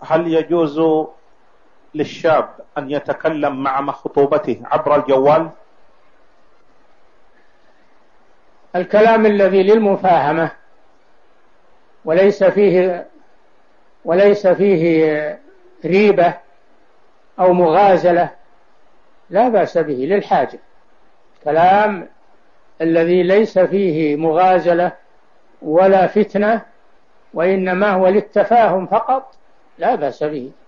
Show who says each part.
Speaker 1: هل يجوز للشاب أن يتكلم مع مخطوبته عبر الجوال؟
Speaker 2: الكلام الذي للمفاهمة وليس فيه ريبة أو مغازلة لا بأس به للحاجة. الكلام الذي ليس فيه مغازلة ولا فتنة وإنما هو للتفاهم فقط لا بأس به.